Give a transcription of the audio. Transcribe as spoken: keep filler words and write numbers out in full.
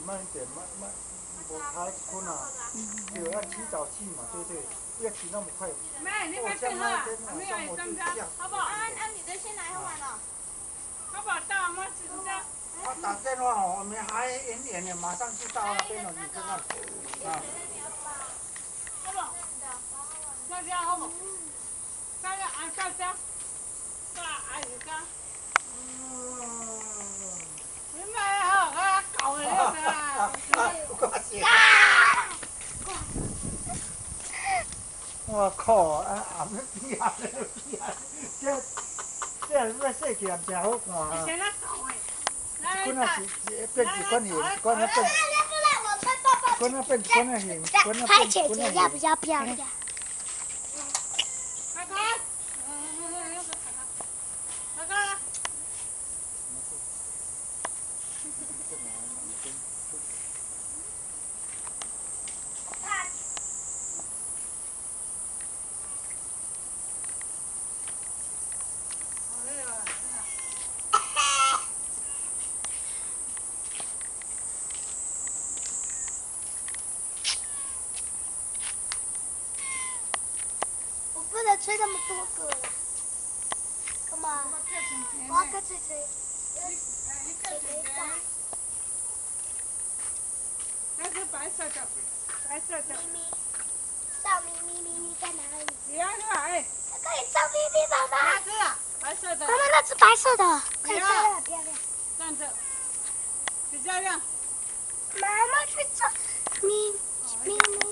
慢一点，慢慢，我抬困啊，对，要提早去嘛，对不对？不要提那么快。 妹，你快进来，还没有一张张，好不好？ 啊啊，你的先来喝完了。 好不好？到吗？几张？ 他打电话哦，我们还远远的，马上就到那边了，你看看。啊。 好不好？大家好不好？大家啊，大家，大阿姨家。你买好，啊，搞的那个。 挂起。我靠！啊，暗了边啊，边啊，这这要细件真好看啊！ 以前那搞的。 滚啊是变一滚形，滚啊变。滚啊变，滚啊形，滚啊变， 拍姐姐要不要漂亮？ 开开。开开。 我不能吹那么多个了。干嘛？我要跟吹吹。吹吹在。 那是白色的，白色的。 咪咪，赵咪咪咪咪在哪里？ 你要去哪里？ 可以赵咪咪妈妈。 那只啊，白色的。 妈妈，那只白色的，可以漂亮很漂亮。 站着，比较亮。 妈妈去找咪咪咪。